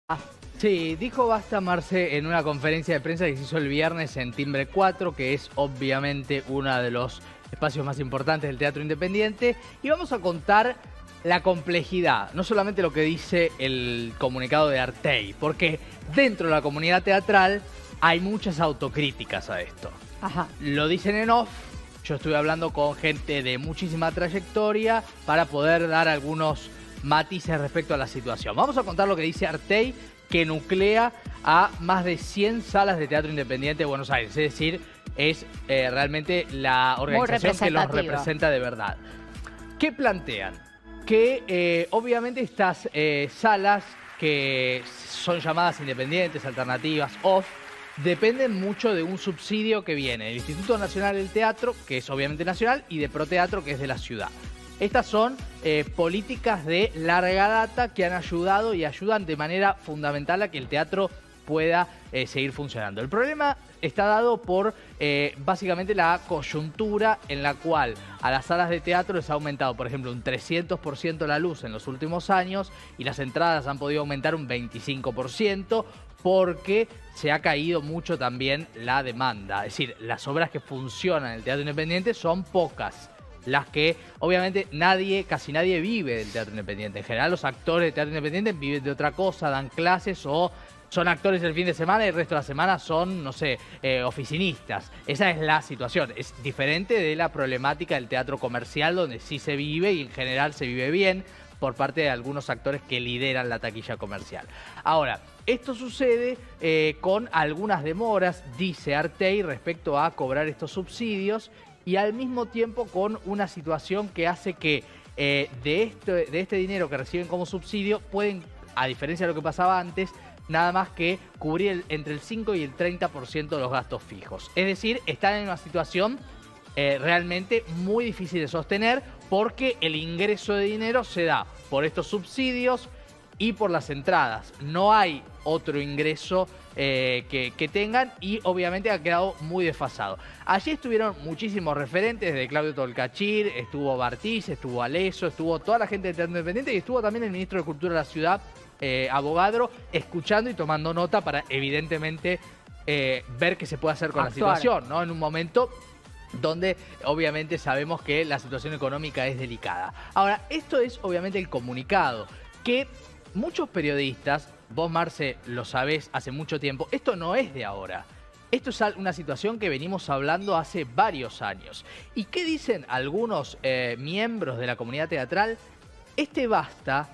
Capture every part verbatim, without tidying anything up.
Ah, sí, dijo basta Marce en una conferencia de prensa que se hizo el viernes en Timbre cuatro, que es obviamente uno de los espacios más importantes del teatro independiente. Y vamos a contar la complejidad, no solamente lo que dice el comunicado de Artey, porque dentro de la comunidad teatral hay muchas autocríticas a esto. Ajá. Lo dicen en off, yo estuve hablando con gente de muchísima trayectoria para poder dar algunos matices respecto a la situación. Vamos a contar lo que dice Artey, que nuclea a más de cien salas de teatro independiente de Buenos Aires. Es decir, es eh, realmente la organización que los representa de verdad. ¿Qué plantean? Que eh, obviamente estas eh, salas que son llamadas independientes, alternativas, off, dependen mucho de un subsidio que viene del Instituto Nacional del Teatro, que es obviamente nacional, y de Proteatro, que es de la ciudad. Estas son eh, políticas de larga data que han ayudado y ayudan de manera fundamental a que el teatro pueda eh, seguir funcionando. El problema está dado por eh, básicamente la coyuntura en la cual a las salas de teatro les ha aumentado, por ejemplo, un trescientos por ciento la luz en los últimos años y las entradas han podido aumentar un veinticinco por ciento porque se ha caído mucho también la demanda. Es decir, las obras que funcionan en el teatro independiente son pocas. Las que, obviamente, nadie, casi nadie vive del teatro independiente. En general, los actores de teatro independiente viven de otra cosa, dan clases o son actores el fin de semana y el resto de la semana son, no sé, eh, oficinistas. Esa es la situación. Es diferente de la problemática del teatro comercial, donde sí se vive y en general se vive bien por parte de algunos actores que lideran la taquilla comercial. Ahora, esto sucede eh, con algunas demoras, dice Artey, respecto a cobrar estos subsidios, y al mismo tiempo con una situación que hace que eh, de, este, de este dinero que reciben como subsidio pueden, a diferencia de lo que pasaba antes, nada más que cubrir el, entre el cinco y el treinta por ciento de los gastos fijos. Es decir, están en una situación eh, realmente muy difícil de sostener porque el ingreso de dinero se da por estos subsidios y por las entradas. No hay otro ingreso eh, que, que tengan y obviamente ha quedado muy desfasado. Allí estuvieron muchísimos referentes, desde Claudio Tolcachir, estuvo Bartiz, estuvo Aleso, estuvo toda la gente del Teatro Independiente y estuvo también el ministro de Cultura de la ciudad, eh, Abogadro, escuchando y tomando nota para evidentemente eh, ver qué se puede hacer con Actuar. la situación, ¿no? En un momento donde obviamente sabemos que la situación económica es delicada. Ahora, esto es obviamente el comunicado, que muchos periodistas, vos Marce lo sabés hace mucho tiempo, esto no es de ahora. Esto es una situación que venimos hablando hace varios años. ¿Y qué dicen algunos eh, miembros de la comunidad teatral? Este basta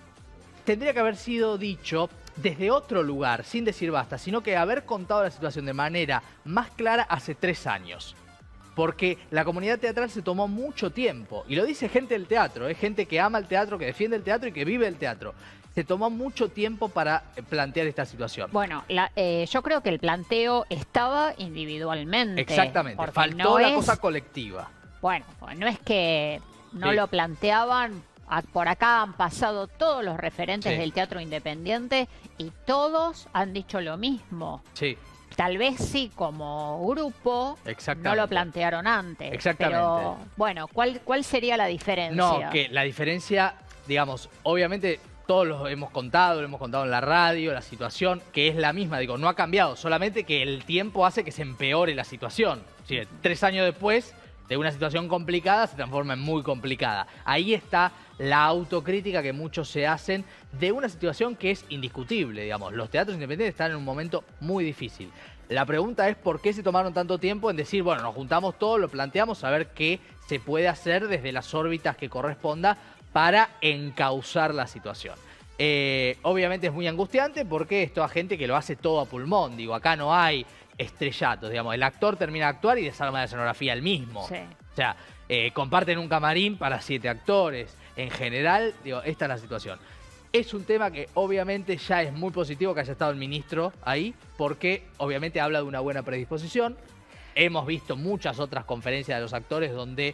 tendría que haber sido dicho desde otro lugar, sin decir basta, sino que haber contado la situación de manera más clara hace tres años. Porque la comunidad teatral se tomó mucho tiempo, y lo dice gente del teatro, es ¿eh? gente que ama el teatro, que defiende el teatro y que vive el teatro. Se tomó mucho tiempo para plantear esta situación. Bueno, la, eh, yo creo que el planteo estaba individualmente. Exactamente, faltó no la es, cosa colectiva. Bueno, no es que no sí. lo planteaban. Por acá han pasado todos los referentes sí. del teatro independiente y todos han dicho lo mismo. Sí. Tal vez sí como grupo no lo plantearon antes. Exactamente. Pero bueno, ¿cuál, cuál sería la diferencia? No, que la diferencia, digamos, obviamente todos lo hemos contado, lo hemos contado en la radio, la situación que es la misma, digo, no ha cambiado, solamente que el tiempo hace que se empeore la situación. ¿Sí? Tres años después de una situación complicada se transforma en muy complicada. Ahí está la autocrítica que muchos se hacen de una situación que es indiscutible, digamos. Los teatros independientes están en un momento muy difícil. La pregunta es por qué se tomaron tanto tiempo en decir, bueno, nos juntamos todos, lo planteamos, a ver qué se puede hacer desde las órbitas que corresponda para encauzar la situación. Eh, obviamente es muy angustiante porque esto a gente que lo hace todo a pulmón. Digo, acá no hay estrellatos, digamos. El actor termina de actuar y desarma la escenografía el mismo. Sí. O sea, eh, comparten un camarín para siete actores. En general, digo, esta es la situación. Es un tema que obviamente ya es muy positivo que haya estado el ministro ahí, porque obviamente habla de una buena predisposición. Hemos visto muchas otras conferencias de los actores donde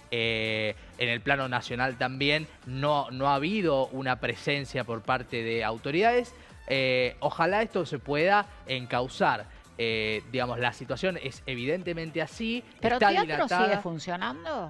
eh, en el plano nacional también no, no ha habido una presencia por parte de autoridades. Eh, ojalá esto se pueda encauzar. Eh, digamos, la situación es evidentemente así. ¿Pero está teatro dilatada. sigue funcionando?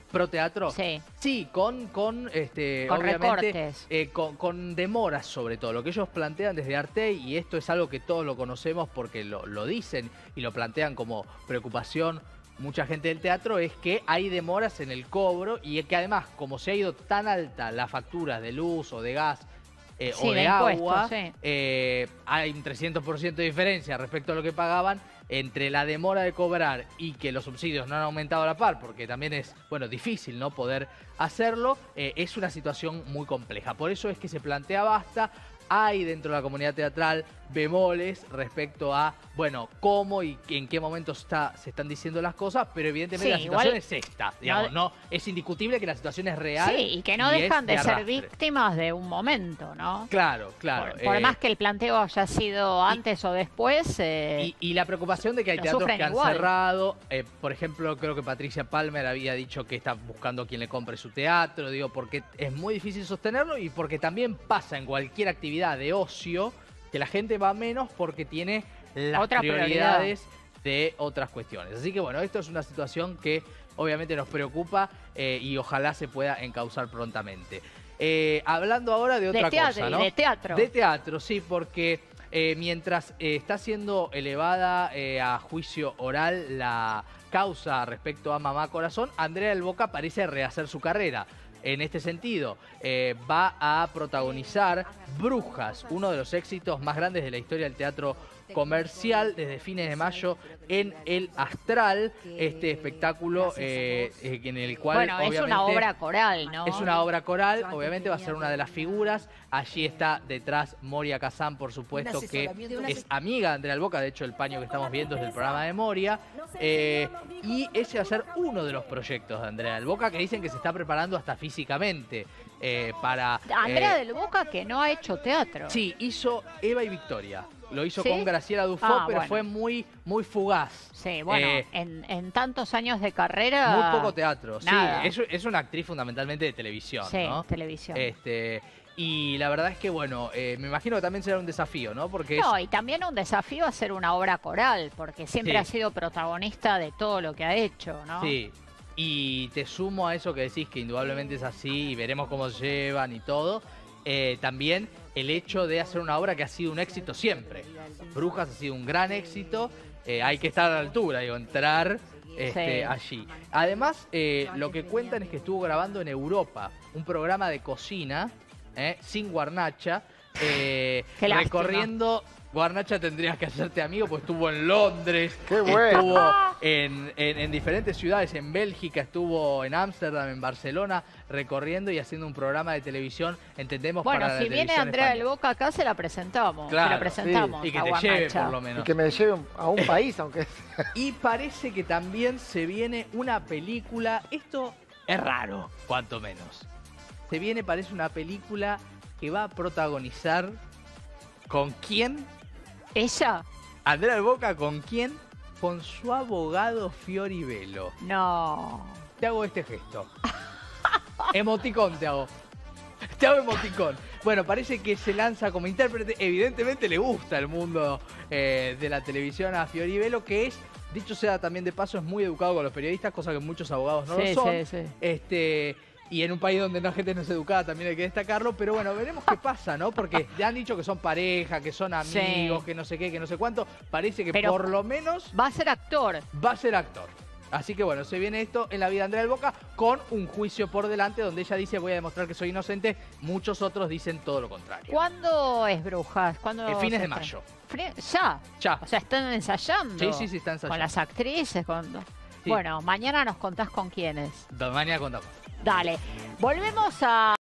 ¿Pro teatro? Sí. Sí, con, con, este, con obviamente, recortes. Eh, con, con demoras sobre todo. Lo que ellos plantean desde Artey, y esto es algo que todos lo conocemos porque lo, lo dicen y lo plantean como preocupación mucha gente del teatro, es que hay demoras en el cobro y que además, como se ha ido tan alta la factura de luz o de gas, Eh, sí, o de, de agua, impuestos, sí. eh, hay un trescientos por ciento de diferencia respecto a lo que pagaban entre la demora de cobrar y que los subsidios no han aumentado a la par, porque también es, bueno, difícil, ¿no?, poder hacerlo. Eh, es una situación muy compleja. Por eso es que se plantea basta. Hay dentro de la comunidad teatral bemoles respecto a, bueno, cómo y en qué momento está, se están diciendo las cosas, pero evidentemente sí, la situación igual, es esta, digamos, no, no, es indiscutible que la situación es real. Sí, y que no dejan de, de ser arrastre. víctimas de un momento, ¿no? Claro, claro. Por, por eh, más que el planteo haya sido antes y, o después. Eh, y, y la preocupación de que hay teatros que han igual. cerrado. Eh, por ejemplo, creo que Patricia Palmer había dicho que está buscando quien le compre su teatro, digo, porque es muy difícil sostenerlo y porque también pasa en cualquier actividad de ocio que la gente va menos porque tiene las Otra prioridades prioridad. de otras cuestiones. Así que bueno, esto es una situación que obviamente nos preocupa eh, y ojalá se pueda encauzar prontamente. Eh, hablando ahora de otra de teatro, cosa, ¿no? De teatro. De teatro, sí, porque eh, mientras eh, está siendo elevada eh, a juicio oral la causa respecto a Mamá Corazón, Andrea del Boca parece rehacer su carrera. En este sentido, eh, va a protagonizar Brujas, uno de los éxitos más grandes de la historia del teatro comercial, desde fines de mayo en el Astral, este espectáculo eh, eh, en el cual bueno, obviamente... es una obra coral, ¿no? Es una obra coral, obviamente va a ser una de las figuras. Allí está detrás Moria Kazan, por supuesto, que es amiga de Andrea del Boca, de hecho el paño que estamos viendo es del programa de Moria. Eh, y ese va a ser uno de los proyectos de Andrea del Boca, que dicen que se está preparando hasta físicamente eh, para... Andrea eh, del Boca, que no ha hecho teatro. Sí, hizo Eva y Victoria. Lo hizo ¿Sí? con Graciela Dufo, Ah, pero bueno. fue muy, muy fugaz. Sí, bueno, Eh, en, en tantos años de carrera... Muy poco teatro. Nada. Sí, es, es una actriz fundamentalmente de televisión, Sí, ¿no? televisión. Este, y la verdad es que, bueno, eh, me imagino que también será un desafío, ¿no? Porque No, es... y también un desafío hacer una obra coral, porque siempre Sí. ha sido protagonista de todo lo que ha hecho, ¿no? Sí. Y te sumo a eso que decís, que indudablemente es así, y veremos cómo se llevan y todo. Eh, también el hecho de hacer una obra que ha sido un éxito siempre. Brujas ha sido un gran éxito, eh, hay que estar a la altura, digo, entrar este, Sí. allí. Además, eh, lo que cuentan es que estuvo grabando en Europa un programa de cocina, eh, sin Guarnacha, eh, Qué lástima. recorriendo... Guarnacha tendrías que hacerte amigo, pues estuvo en Londres, ¡Qué bueno! estuvo en, en, en diferentes ciudades, en Bélgica, estuvo en Ámsterdam, en Barcelona, recorriendo y haciendo un programa de televisión, entendemos, Bueno, para la si viene televisión Andrea del española. Boca acá, se la presentamos. Claro, se la presentamos Y que a te lleve Guarnacha. por lo menos. Y que me lleve a un país, aunque... Y parece que también se viene una película, esto es raro, cuanto menos. Se viene, parece, una película que va a protagonizar, ¿con quién? ¿Ella? Andrea del Boca, ¿con quién? Con su abogado Fiori Velo. No. Te hago este gesto. Emoticón te hago. Te hago emoticón. Bueno, parece que se lanza como intérprete. Evidentemente le gusta el mundo eh, de la televisión a Fiori Velo, que es, dicho sea también de paso, es muy educado con los periodistas, cosa que muchos abogados no Sí, lo son. sí, sí. Este, y en un país donde la gente no es educada también hay que destacarlo, pero bueno, veremos qué pasa, ¿no? Porque ya han dicho que son pareja, que son amigos, Sí. que no sé qué, que no sé cuánto. Parece que Pero por lo menos va a ser actor. va a ser actor. Así que bueno, se viene esto en la vida de Andrea del Boca con un juicio por delante donde ella dice voy a demostrar que soy inocente. Muchos otros dicen todo lo contrario. ¿Cuándo es Brujas? ¿Cuándo En fines se de estrena? mayo. Fre- ¿Ya? Ya. O sea, están ensayando. Sí, sí, sí, están ensayando. Con las actrices. Con... Sí. Bueno, mañana nos contás con quiénes. Mañana contamos. Dale. Volvemos a...